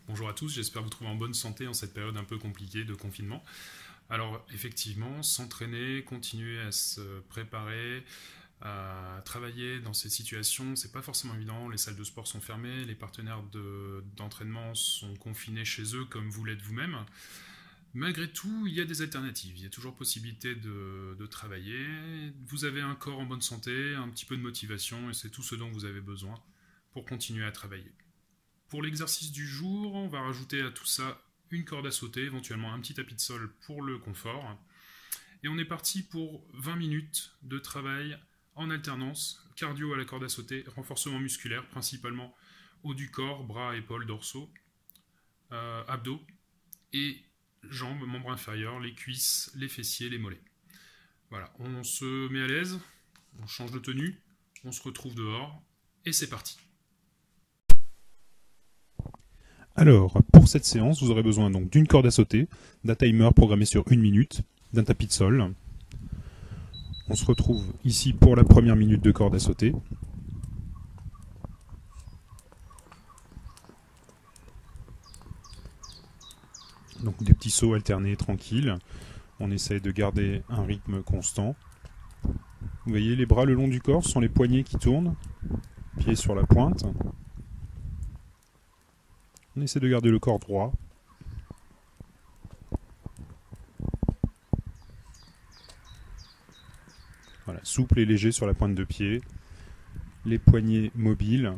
Bonjour à tous, j'espère vous trouver en bonne santé en cette période un peu compliquée de confinement. Alors effectivement, s'entraîner, continuer à se préparer, à travailler dans ces situations, c'est pas forcément évident. Les salles de sport sont fermées, les partenaires d'entraînement sont confinés chez eux comme vous l'êtes vous-même. Malgré tout, il y a des alternatives, il y a toujours possibilité de travailler. Vous avez un corps en bonne santé, un petit peu de motivation et c'est tout ce dont vous avez besoin pour continuer à travailler. Pour l'exercice du jour, on va rajouter à tout ça une corde à sauter, éventuellement un petit tapis de sol pour le confort. Et on est parti pour 20 minutes de travail en alternance, cardio à la corde à sauter, renforcement musculaire, principalement haut du corps, bras, épaules, dorsaux, abdos, et jambes, membres inférieurs, les cuisses, les fessiers, les mollets. Voilà, on se met à l'aise, on change de tenue, on se retrouve dehors, et c'est parti. Alors, pour cette séance, vous aurez besoin donc d'une corde à sauter, d'un timer programmé sur 1 minute, d'un tapis de sol. On se retrouve ici pour la première minute de corde à sauter. Donc des petits sauts alternés tranquilles. On essaye de garder un rythme constant. Vous voyez les bras le long du corps, ce sont les poignets qui tournent, pieds sur la pointe. On essaie de garder le corps droit. Voilà, souple et léger sur la pointe de pied. Les poignets mobiles.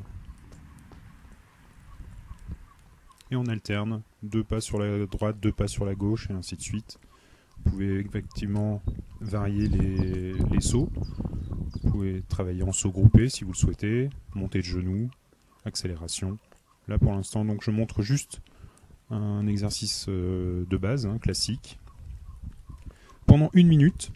Et on alterne 2 pas sur la droite, 2 pas sur la gauche et ainsi de suite. Vous pouvez effectivement varier les sauts. Vous pouvez travailler en saut groupé si vous le souhaitez, montée de genoux, accélération. Là pour l'instant, donc je montre juste un exercice de base, classique. Pendant 1 minute.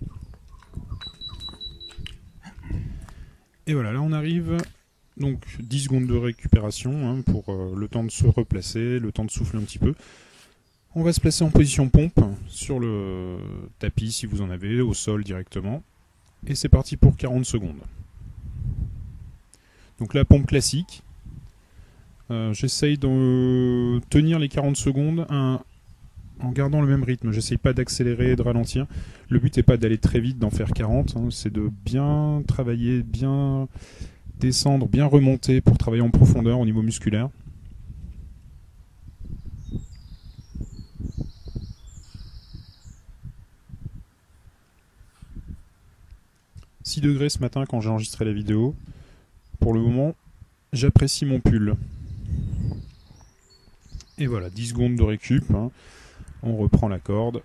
Et voilà, là on arrive, donc 10 secondes de récupération pour le temps de se replacer, le temps de souffler un petit peu. On va se placer en position pompe sur le tapis si vous en avez, au sol directement. Et c'est parti pour 40 secondes. Donc la pompe classique. J'essaye de tenir les 40 secondes en gardant le même rythme. J'essaye pas d'accélérer et de ralentir. Le but n'est pas d'aller très vite, d'en faire 40. C'est de bien travailler, bien descendre, bien remonter pour travailler en profondeur au niveau musculaire. « 6 degrés ce matin quand j'ai enregistré la vidéo. Pour le moment, j'apprécie mon pull. » Et voilà, 10 secondes de récup. On reprend la corde.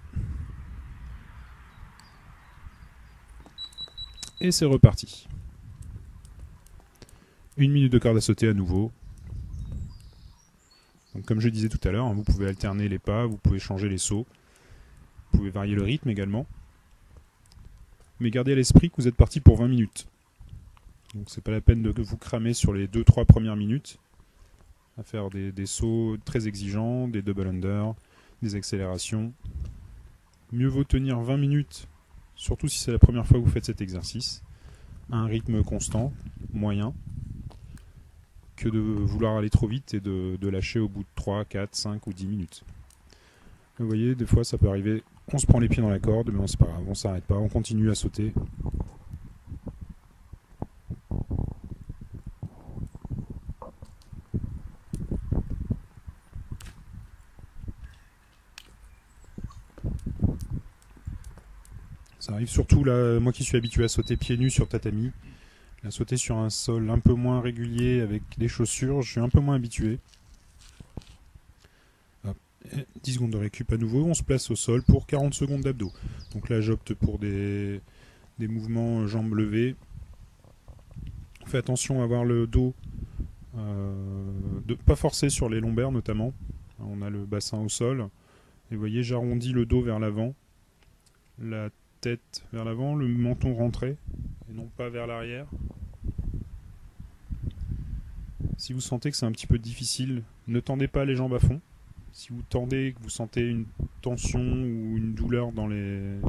Et c'est reparti. 1 minute de corde à sauter à nouveau. Donc, comme je disais tout à l'heure, vous pouvez alterner les pas, vous pouvez changer les sauts. Vous pouvez varier le rythme également. Mais gardez à l'esprit que vous êtes parti pour 20 minutes. Donc c'est pas la peine de vous cramer sur les 2-3 premières minutes à faire des sauts très exigeants, des double under, des accélérations. Mieux vaut tenir 20 minutes, surtout si c'est la première fois que vous faites cet exercice, à un rythme constant, moyen, que de vouloir aller trop vite et de lâcher au bout de 3, 4, 5 ou 10 minutes. Vous voyez, des fois ça peut arriver, on se prend les pieds dans la corde, mais c'est pas grave, on s'arrête pas, on continue à sauter. Ça arrive surtout là, moi qui suis habitué à sauter pieds nus sur tatami, à sauter sur un sol un peu moins régulier avec des chaussures, je suis un peu moins habitué. Hop. 10 secondes de récup à nouveau, on se place au sol pour 40 secondes d'abdos. Donc là j'opte pour des mouvements jambes levées. On fait attention à avoir le dos, de pas forcer sur les lombaires notamment. On a le bassin au sol. Et vous voyez, j'arrondis le dos vers l'avant. La tête vers l'avant, le menton rentré et non pas vers l'arrière. Si vous sentez que c'est un petit peu difficile, ne tendez pas les jambes à fond. Si vous tendez, que vous sentez une tension ou une douleur dans les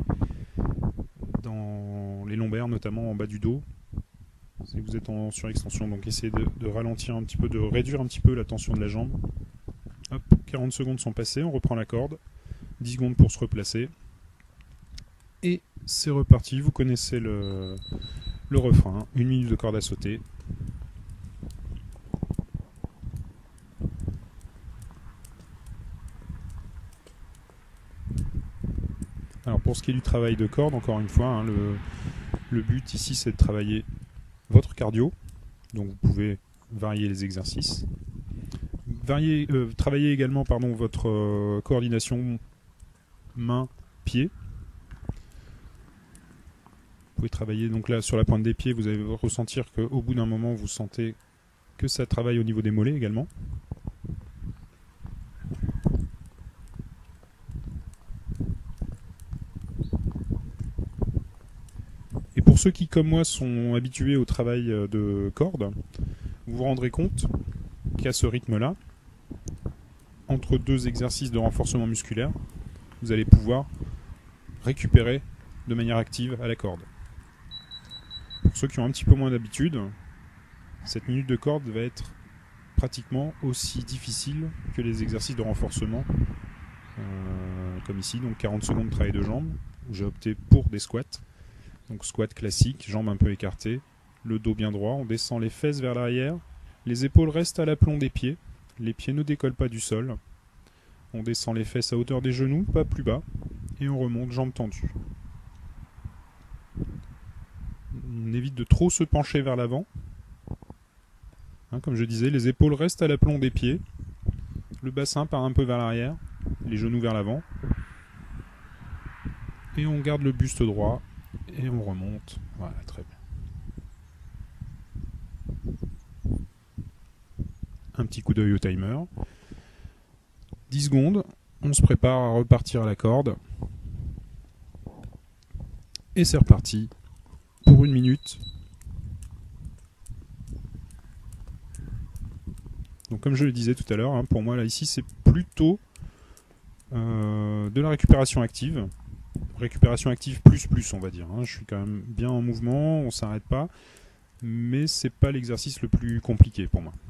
lombaires, notamment en bas du dos, c'est que vous êtes en surextension. Donc essayez de ralentir un petit peu, de réduire un petit peu la tension de la jambe. Hop, 40 secondes sont passées, on reprend la corde, 10 secondes pour se replacer. Et c'est reparti, vous connaissez le refrain, 1 minute de corde à sauter. Alors pour ce qui est du travail de corde, encore une fois, hein, le but ici c'est de travailler votre cardio, donc vous pouvez varier les exercices. Travailler également votre coordination main-pied. Vous pouvez travailler donc là sur la pointe des pieds, vous allez ressentir qu'au bout d'un moment vous sentez que ça travaille au niveau des mollets également. Et pour ceux qui comme moi sont habitués au travail de corde, vous vous rendrez compte qu'à ce rythme-là, entre deux exercices de renforcement musculaire, vous allez pouvoir récupérer de manière active à la corde. Pour ceux qui ont un petit peu moins d'habitude, cette minute de corde va être pratiquement aussi difficile que les exercices de renforcement, comme ici, donc 40 secondes de travail de jambes, où j'ai opté pour des squats. Donc squat classique, jambes un peu écartées, le dos bien droit, on descend les fesses vers l'arrière, les épaules restent à l'aplomb des pieds, les pieds ne décollent pas du sol, on descend les fesses à hauteur des genoux, pas plus bas, et on remonte jambes tendues. On évite de trop se pencher vers l'avant. Hein, comme je disais, les épaules restent à l'aplomb des pieds, le bassin part un peu vers l'arrière, les genoux vers l'avant, et on garde le buste droit, et on remonte. Voilà, très bien. Un petit coup d'œil au timer. 10 secondes, on se prépare à repartir à la corde. Et c'est reparti pour 1 minute. Donc comme je le disais tout à l'heure, hein, pour moi là ici c'est plutôt de la récupération active. Récupération active plus on va dire. Hein. Je suis quand même bien en mouvement, on s'arrête pas. Mais c'est pas l'exercice le plus compliqué pour moi.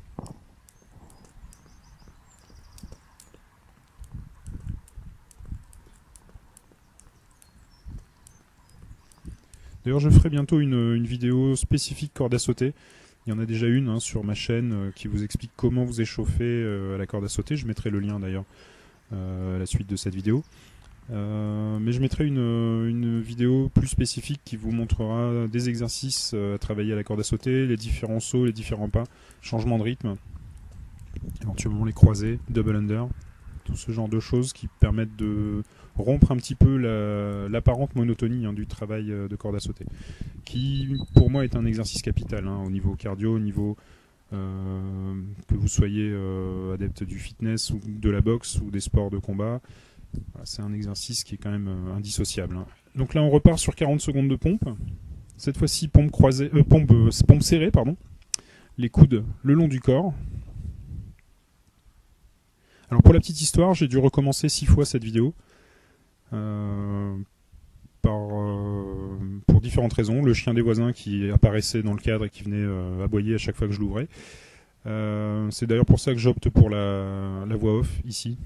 D'ailleurs je ferai bientôt une vidéo spécifique corde à sauter. Il y en a déjà une hein, sur ma chaîne qui vous explique comment vous échauffer à la corde à sauter. Je mettrai le lien d'ailleurs à la suite de cette vidéo. Mais je mettrai une vidéo plus spécifique qui vous montrera des exercices à travailler à la corde à sauter, les différents sauts, les différents pas, changement de rythme, éventuellement les croisés, double under, tout ce genre de choses qui permettent de rompre un petit peu l'apparente monotonie hein, du travail de corde à sauter, qui pour moi est un exercice capital hein, au niveau cardio, au niveau que vous soyez adepte du fitness ou de la boxe ou des sports de combat. Voilà, c'est un exercice qui est quand même indissociable. Hein. Donc là on repart sur 40 secondes de pompe. Cette fois-ci pompe serrée, pardon. Les coudes le long du corps. Alors pour la petite histoire, j'ai dû recommencer 6 fois cette vidéo. Pour différentes raisons. Le chien des voisins qui apparaissait dans le cadre et qui venait aboyer à chaque fois que je l'ouvrais. C'est d'ailleurs pour ça que j'opte pour la voix off ici.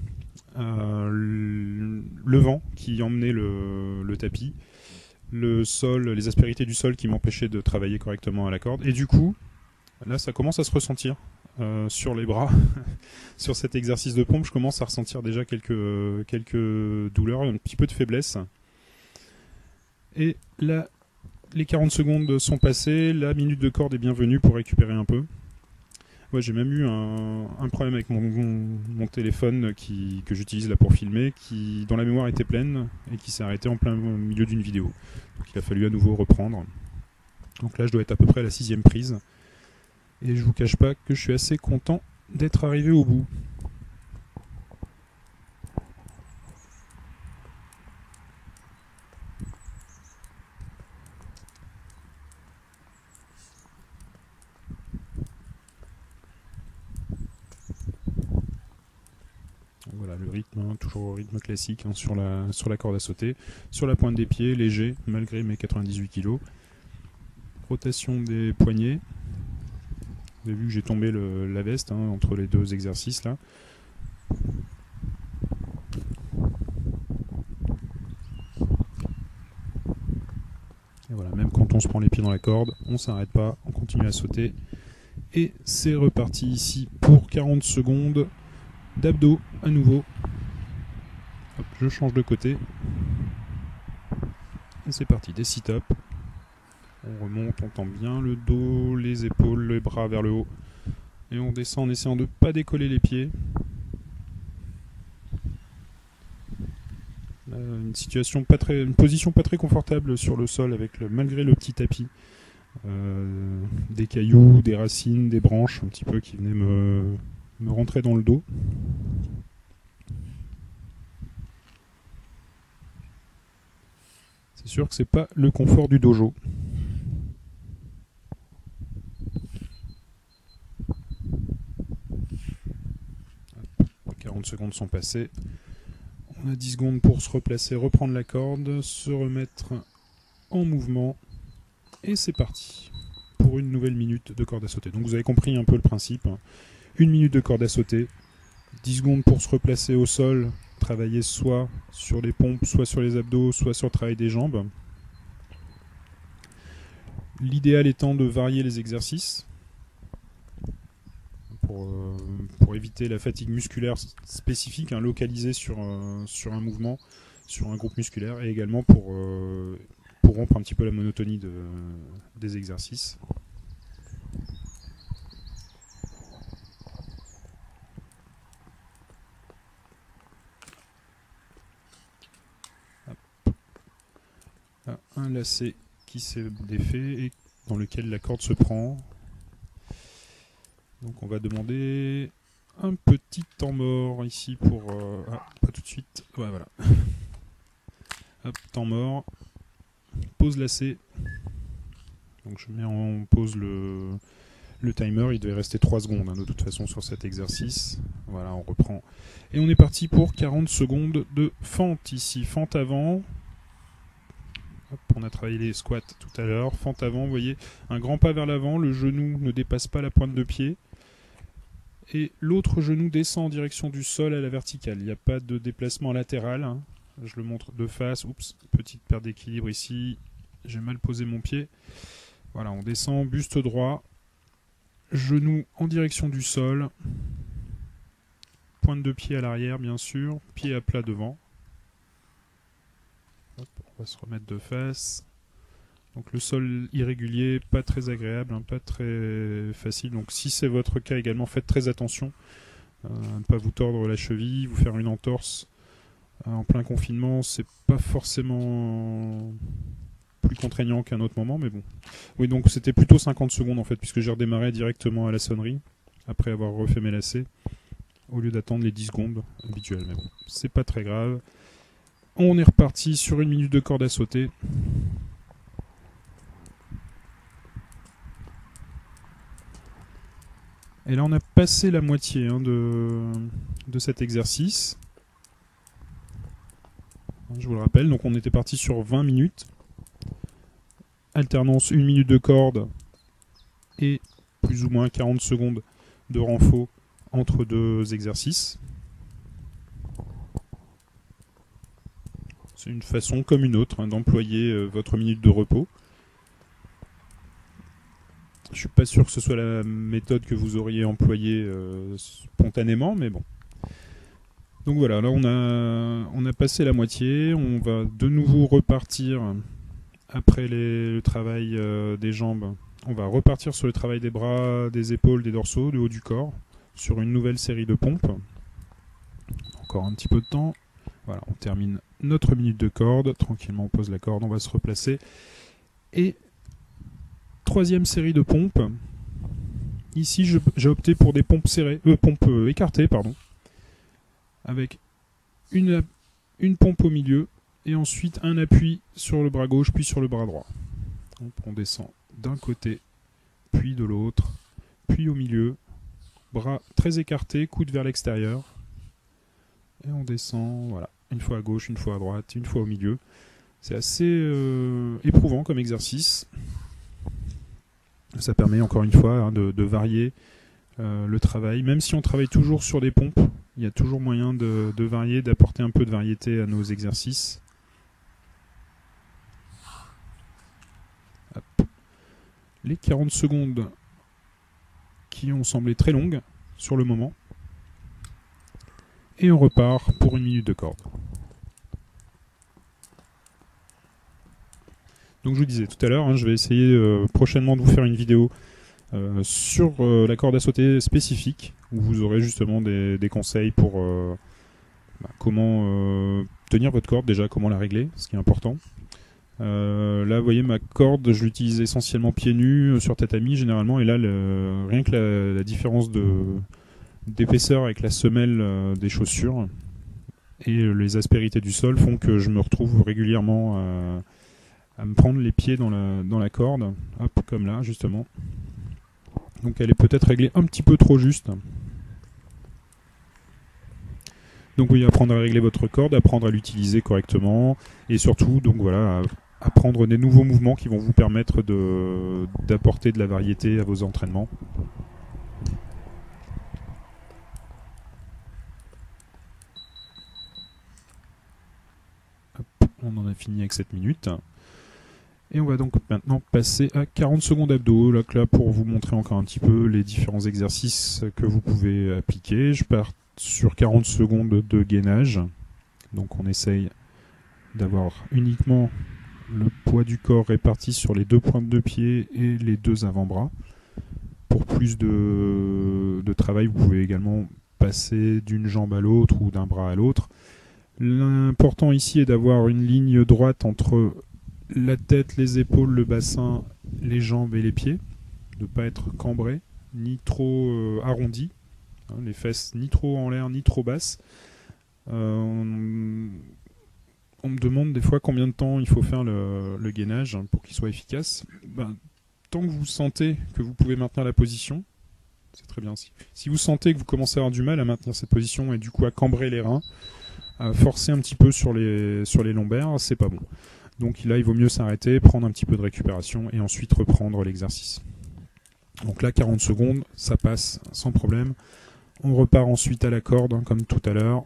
Le vent qui emmenait le tapis, le sol, les aspérités du sol qui m'empêchaient de travailler correctement à la corde. Et du coup, là ça commence à se ressentir sur les bras. Sur cet exercice de pompe, je commence à ressentir déjà quelques douleurs, un petit peu de faiblesse. Et là, les 40 secondes sont passées, la minute de corde est bienvenue pour récupérer un peu. Ouais, j'ai même eu un problème avec mon téléphone que j'utilise là pour filmer, dont la mémoire était pleine et qui s'est arrêté en plein milieu d'une vidéo. Donc il a fallu à nouveau reprendre. Donc là je dois être à peu près à la 6e prise. Et je vous cache pas que je suis assez content d'être arrivé au bout. Voilà le rythme, hein, toujours au rythme classique hein, sur la corde à sauter. Sur la pointe des pieds, léger, malgré mes 98 kg. Rotation des poignets. Vous avez vu que j'ai tombé la veste hein, entre les deux exercices là. on se prend les pieds dans la corde, on s'arrête pas, on continue à sauter. Et c'est reparti ici pour 40 secondes d'abdos à nouveau. Hop, je change de côté. Et c'est parti, des sit-ups. On remonte, on tend bien le dos, les épaules, les bras vers le haut. Et on descend en essayant de ne pas décoller les pieds. Une position pas très confortable sur le sol malgré le petit tapis. Des cailloux, des racines, des branches un petit peu qui venaient me rentrer dans le dos. C'est sûr que c'est pas le confort du dojo. 40 secondes sont passées. On a 10 secondes pour se replacer, reprendre la corde, se remettre en mouvement. Et c'est parti pour une nouvelle minute de corde à sauter. Donc vous avez compris un peu le principe. Une minute de corde à sauter, 10 secondes pour se replacer au sol, travailler soit sur les pompes, soit sur les abdos, soit sur le travail des jambes. L'idéal étant de varier les exercices pour éviter la fatigue musculaire spécifique, localisée sur un mouvement, sur un groupe musculaire, et également pour rompre un petit peu la monotonie des exercices. Là, un lacet qui s'est défait et dans lequel la corde se prend. Donc on va demander un petit temps mort ici pour... pas tout de suite. Ouais, voilà. Hop, temps mort. Pause lacet. Donc je mets en pause le timer. Il devait rester 3 secondes de toute façon sur cet exercice. Voilà, on reprend. Et on est parti pour 40 secondes de fente ici. Fente avant. Hop, on a travaillé les squats tout à l'heure. Fente avant, vous voyez, un grand pas vers l'avant. Le genou ne dépasse pas la pointe de pied. Et l'autre genou descend en direction du sol à la verticale. Il n'y a pas de déplacement latéral. Je le montre de face. Oups, petite perte d'équilibre ici. J'ai mal posé mon pied. Voilà, on descend, buste droit. Genou en direction du sol. Pointe de pied à l'arrière, bien sûr. Pied à plat devant. Hop, on va se remettre de face. Donc le sol irrégulier, pas très agréable, pas très facile. Donc si c'est votre cas également, faites très attention à ne pas vous tordre la cheville, vous faire une entorse en plein confinement. C'est pas forcément plus contraignant qu'un autre moment, mais bon. Oui, donc c'était plutôt 50 secondes en fait, puisque j'ai redémarré directement à la sonnerie, après avoir refait mes lacets, au lieu d'attendre les 10 secondes habituelles. Mais bon, c'est pas très grave. On est reparti sur une minute de corde à sauter. Et là, on a passé la moitié de cet exercice. Je vous le rappelle, donc on était parti sur 20 minutes. Alternance 1 minute de corde et plus ou moins 40 secondes de renfort entre deux exercices. C'est une façon comme une autre d'employer votre minute de repos. Je suis pas sûr que ce soit la méthode que vous auriez employée spontanément, mais bon. Donc voilà, là on a passé la moitié. On va de nouveau repartir après le travail des jambes. On va repartir sur le travail des bras, des épaules, des dorsaux, du haut du corps, sur une nouvelle série de pompes. Encore un petit peu de temps. Voilà, on termine notre minute de corde. Tranquillement, on pose la corde, on va se replacer. Et troisième série de pompes. Ici, j'ai opté pour des pompes écartées, pardon, avec une pompe au milieu et ensuite un appui sur le bras gauche puis sur le bras droit. Donc, on descend d'un côté, puis de l'autre, puis au milieu, bras très écartés, coude vers l'extérieur, et on descend, voilà, une fois à gauche, une fois à droite, une fois au milieu. C'est assez éprouvant comme exercice. Ça permet encore une fois de varier le travail. Même si on travaille toujours sur des pompes, il y a toujours moyen de varier, d'apporter un peu de variété à nos exercices. Hop. les 40 secondes qui ont semblé très longues sur le moment. Et on repart pour 1 minute de corde. Donc je vous disais tout à l'heure, je vais essayer prochainement de vous faire une vidéo sur la corde à sauter spécifique, où vous aurez justement des conseils pour comment tenir votre corde, déjà comment la régler, ce qui est important. Là vous voyez ma corde, je l'utilise essentiellement pieds nus sur tatami généralement, et là rien que la différence d'épaisseur avec la semelle des chaussures et les aspérités du sol font que je me retrouve régulièrement à me prendre les pieds dans la corde, hop, comme là justement. Donc elle est peut-être réglée un petit peu trop juste. Donc oui, apprendre à régler votre corde, apprendre à l'utiliser correctement, et surtout, donc voilà, apprendre des nouveaux mouvements qui vont vous permettre d'apporter de la variété à vos entraînements. Hop, on en a fini avec 7 minutes. Et on va donc maintenant passer à 40 secondes abdos. Là, pour vous montrer encore un petit peu les différents exercices que vous pouvez appliquer. Je pars sur 40 secondes de gainage. Donc on essaye d'avoir uniquement le poids du corps réparti sur les 2 pointes de pied et les 2 avant-bras. Pour plus de travail, vous pouvez également passer d'une jambe à l'autre ou d'un bras à l'autre. L'important ici est d'avoir une ligne droite entre la tête, les épaules, le bassin, les jambes et les pieds. De ne pas être cambré, ni trop arrondi. Les fesses ni trop en l'air, ni trop basses. On me demande des fois combien de temps il faut faire le gainage pour qu'il soit efficace. Tant que vous sentez que vous pouvez maintenir la position, c'est très bien. Si vous sentez que vous commencez à avoir du mal à maintenir cette position et du coup à cambrer les reins, à forcer un petit peu sur les lombaires, c'est pas bon. Donc là, il vaut mieux s'arrêter, prendre un petit peu de récupération et ensuite reprendre l'exercice. Donc là, 40 secondes, ça passe sans problème. On repart ensuite à la corde, comme tout à l'heure.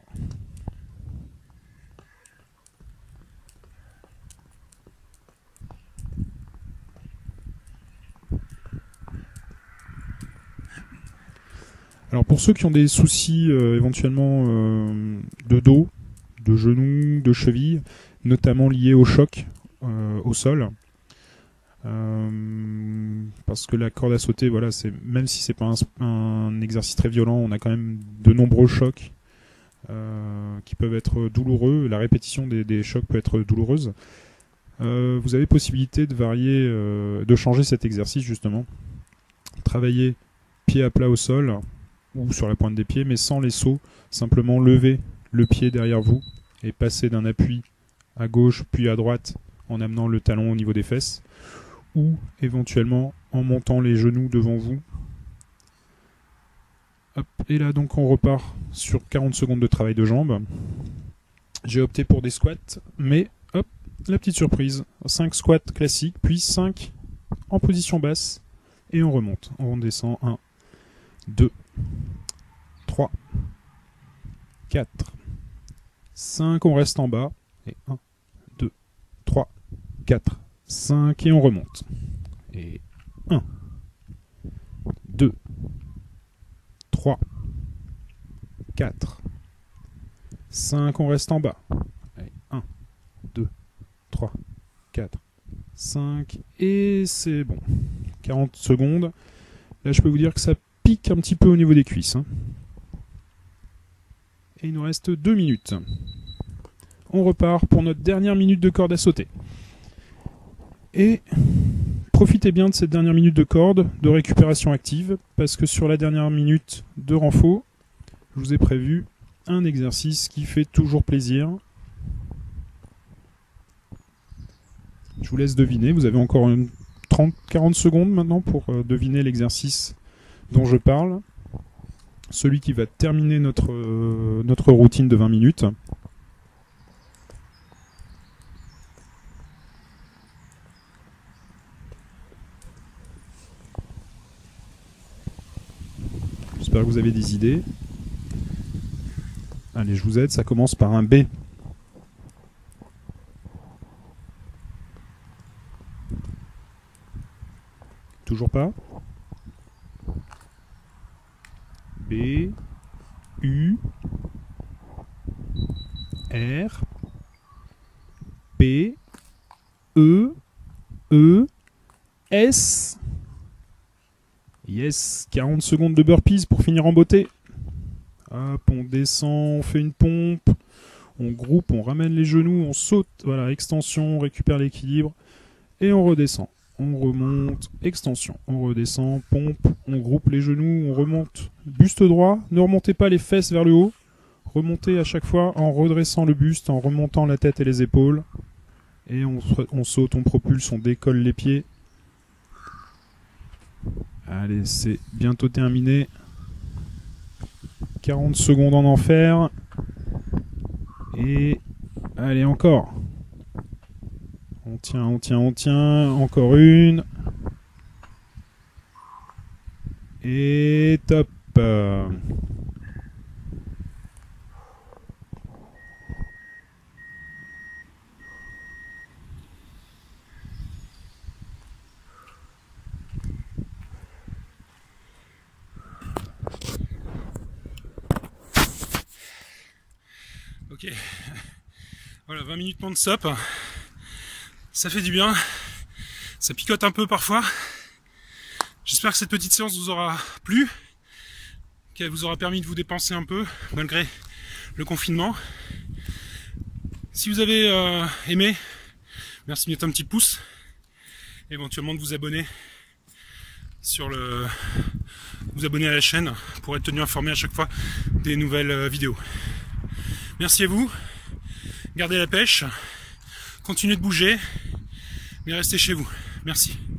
Alors pour ceux qui ont des soucis éventuellement de dos, de genoux, de chevilles, notamment liés au choc au sol, parce que la corde à sauter, voilà, même si c'est pas un exercice très violent, on a quand même de nombreux chocs qui peuvent être douloureux. La répétition des chocs peut être douloureuse. Vous avez possibilité de varier, de changer cet exercice justement. Travailler pied à plat au sol ou sur la pointe des pieds, mais sans les sauts. Simplement lever le pied derrière vous et passer d'un appui à gauche puis à droite en amenant le talon au niveau des fesses, ou éventuellement en montant les genoux devant vous. Hop, et là donc on repart sur 40 secondes de travail de jambes. J'ai opté pour des squats, mais hop, la petite surprise, 5 squats classiques, puis 5 en position basse, et on remonte. On descend 1, 2, 3, 4, 5, on reste en bas, et 1, 2, 3, 4, 5, et on remonte. Et 1, 2, 3, 4, 5, on reste en bas. Et 1, 2, 3, 4, 5, et c'est bon. 40 secondes. Là, je peux vous dire que ça pique un petit peu au niveau des cuisses. Et il nous reste 2 minutes. On repart pour notre dernière minute de corde à sauter. Et profitez bien de cette dernière minute de corde, de récupération active, parce que sur la dernière minute de renfort, je vous ai prévu un exercice qui fait toujours plaisir. Je vous laisse deviner, vous avez encore 30-40 secondes maintenant pour deviner l'exercice dont je parle. Celui qui va terminer notre routine de 20 minutes. J'espère que vous avez des idées. Allez, je vous aide, ça commence par un B. toujours pas. B, U, R, P, E, S. Yes, 40 secondes de burpees pour finir en beauté. Hop, on descend, on fait une pompe, on groupe, on ramène les genoux, on saute, voilà, extension, on récupère l'équilibre et on redescend. On remonte, extension, on redescend, pompe, on groupe les genoux, on remonte, buste droit, ne remontez pas les fesses vers le haut, remontez à chaque fois en redressant le buste, en remontant la tête et les épaules, et on saute, on propulse, on décolle les pieds. Allez, c'est bientôt terminé. 40 secondes en enfer. Et allez, encore. On tient, on tient, on tient. Encore une. Et top. Ok, voilà, 20 minutes non-stop, ça fait du bien, ça picote un peu parfois. J'espère que cette petite séance vous aura plu, qu'elle vous aura permis de vous dépenser un peu malgré le confinement. Si vous avez aimé, merci de mettre un petit pouce, éventuellement de vous abonner vous abonner à la chaîne pour être tenu informé à chaque fois des nouvelles vidéos. Merci à vous, gardez la pêche, continuez de bouger, mais restez chez vous. Merci.